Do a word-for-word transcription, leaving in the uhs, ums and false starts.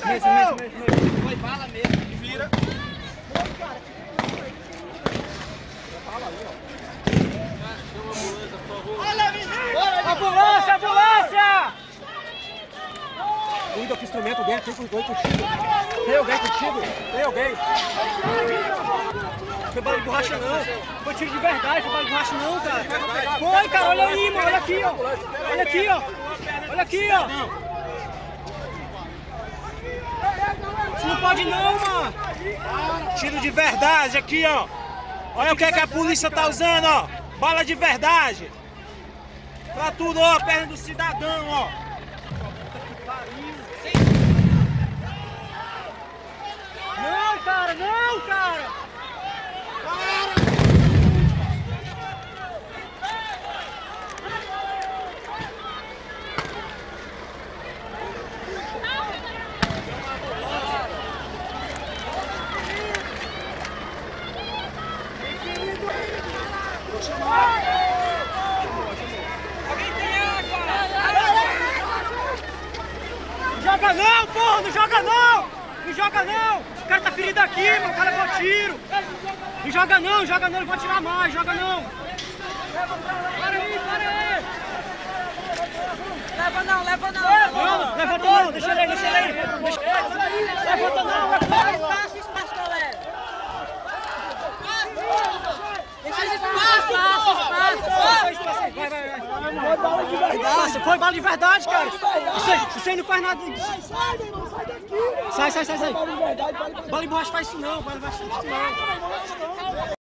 Mesmo, mesmo, mesmo. Foi bala mesmo. Vira. Ambulância, ambulância! Cuida com o instrumento dele, tem alguém contigo. Tem alguém contigo? Tem alguém? Não foi bala de borracha não. Foi tiro de verdade, foi bala de borracha não, cara. Foi, cara, olha aí, mano, olha aqui, ó. Olha aqui, ó. Olha aqui, ó. Isso não pode não, mano. Tiro de verdade aqui, ó. Olha o que, é que a polícia tá usando, ó. Bala de verdade. Fraturou a perna do cidadão, ó. Não, cara, não, cara. Para. Joga não, porra, não joga não! Não joga não! O cara tá ferido aqui, mano, o cara deu tiro! Não joga não, não joga não, ele vai tirar mais, joga não! Para aí, para aí! Leva não, leva não! Não, levanta não, deixa ele aí, deixa ele aí! Deixa... Levanta não, levanta não! Espaço, espaço, galera! Deixa espaço, espaço, espaço! Vai, vai, vai! Foi bala de verdade! Foi bala de verdade, cara! Isso aí, isso aí não faz nada disso! Sai, meu irmão, sai daqui! Sai, sai, sai, sai! Bala de verdade, bala de verdade. Bala de borracha faz isso não, bala de borracha faz isso não!